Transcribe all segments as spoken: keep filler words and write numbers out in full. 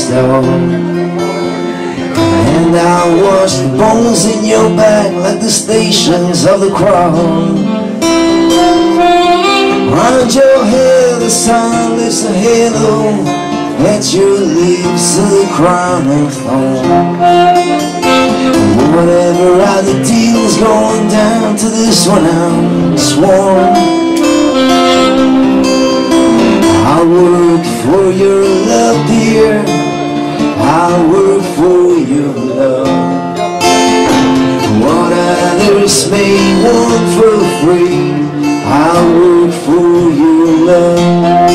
stone. And I watch the bones in your back like the stations of the crown. Round your head the sun lifts a halo, at your lips the crown of thorns. Whatever other deal's going down, to this one I'm sworn. I work for your love, dear, I work for your love. What others may want for free, I work for your love.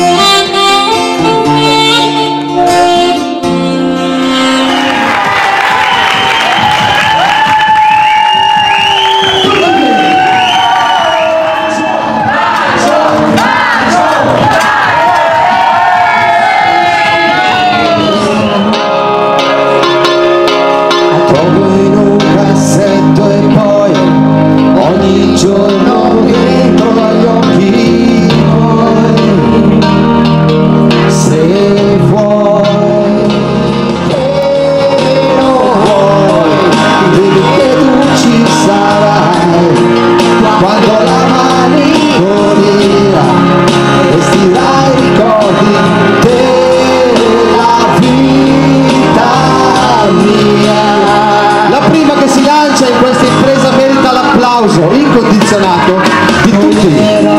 Incondizionato di tutti.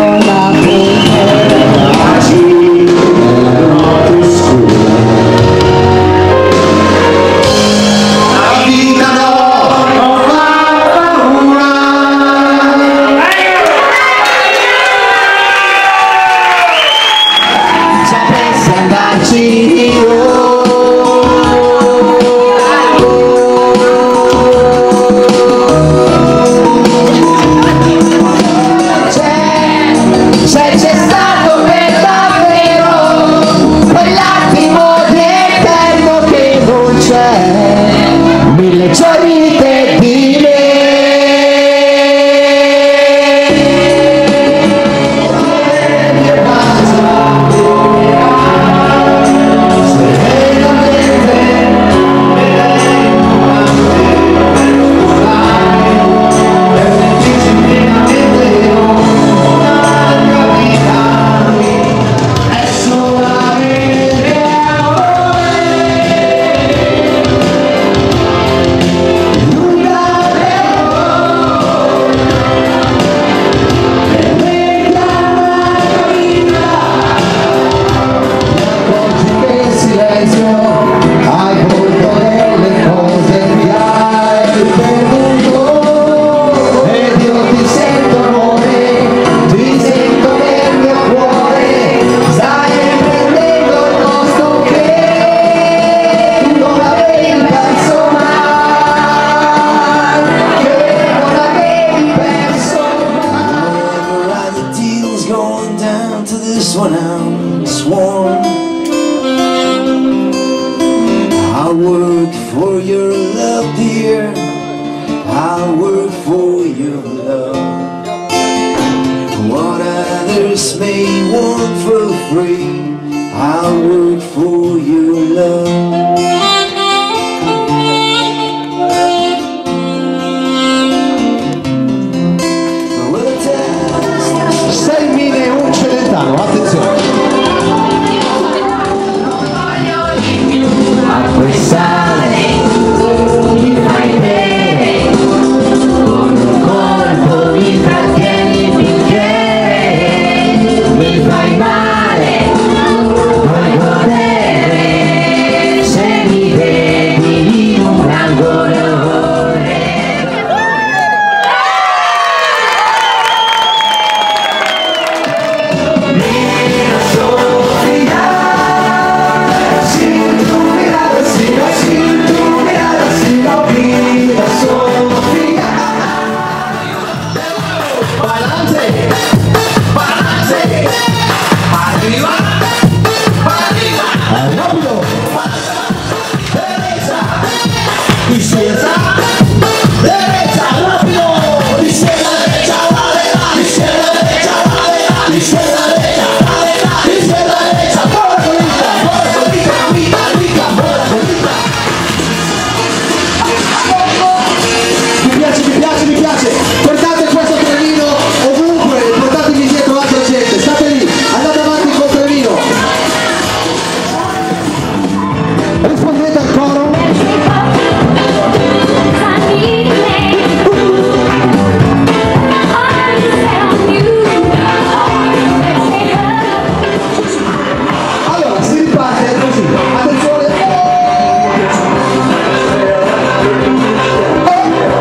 La vita no, non ha paura. Sapessi andarci io. When I'm sworn, I work for your love, dear, I work for your love. What others may want for free, I work for your love. sei mille e un Celentano, attenzione. Acqua e sale, mi fai bene, con un colpo mi trattieni il bicchiere, mi fai male, vuoi godere, se mi vedi in un angolo. Izquierda, derecha, vale, izquierda, derecha, vale, izquierda, derecha, vale, izquierda, derecha, vale, Oh!